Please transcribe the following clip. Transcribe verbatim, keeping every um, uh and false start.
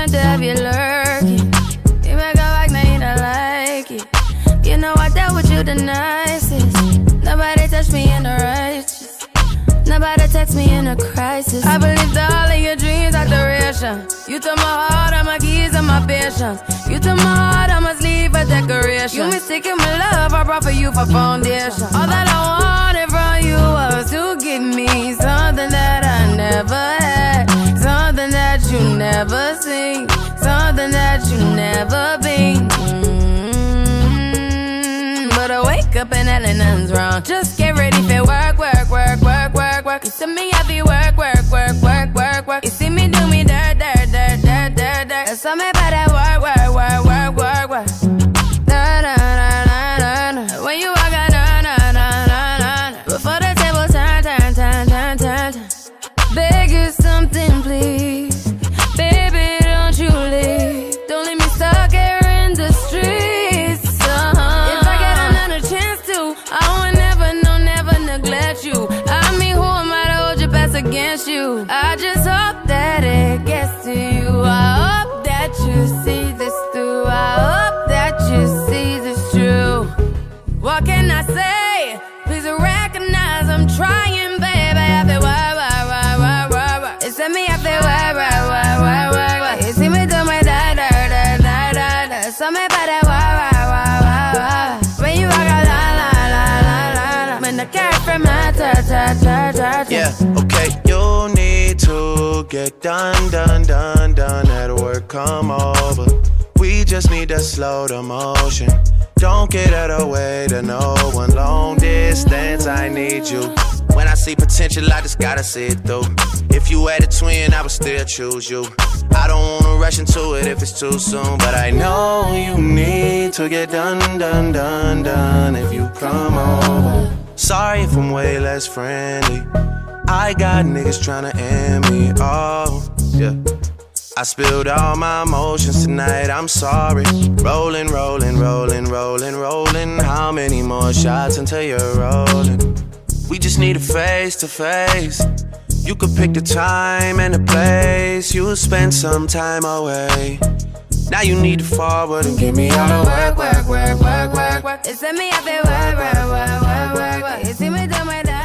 to have you lurking. You make a like, now you don't like it. You know I dealt with you the nicest. Nobody touched me in the righteous. Nobody text me in a crisis. I believed all of your dreams are duration. You took my heart, all my keys, and my patience. You took my heart, I must leave a decoration. You mistaken my love, I brought for you for foundation. All that I wanted from you was to give me something that I never had, something that you never seen, something that you never been. Mm-hmm. But I wake up and hell nothing's wrong. Just get ready for work, work, work, work, work, work. You see me happy, work, work, work, work, work, work. You see me do me dirt, dirt, dirt, dirt, dirt, dirt. There's something about that work, work, work, work, work, work. Da, da, da, da, da, da. When you walk out, da, da, da, da, da. Before the table turn, turn, turn, turn, turn, turn. Beg you something, please. Baby, don't you leave. Don't leave me stuck here in the streets. Uh-huh. If I get another chance to, I would never, no, never neglect you. I mean, who am I to hold your best against you? I just hope that it gets to you. I hope that you see this through. I hope that you see this true. What can I say? Please recognize I'm trying, baby. I feel why, why, why, why, why, why. It's me, I feel why, why, why, why, why, why. You see me do my da, da, da, da, da, da. Something about that why, why, why, why, why. When you walk out, la, la, la, la, la, la. When the cat from my ta, ta, ta, ta, ta. Yeah, okay, you need to get done, done, done, done. At work, come over. We just need to slow the motion. Don't get out of the way to no one. Long distance, I need you. When I see potential, I just gotta see it through. If you had a twin, I would still choose you. I don't wanna rush into it if it's too soon, but I know you need to get done, done, done, done if you come over. Sorry if I'm way less friendly. I got niggas tryna end me, oh, yeah. I spilled all my emotions tonight, I'm sorry. Rolling, rolling, rolling, rolling, rolling. How many more shots until you're rolling? We just need a face to face. You could pick the time and the place. You'll spend some time away. Now you need to forward and give me all the work, work, work, work, work, work. It's me, I feel work, work, work, work, work, work. You see me do my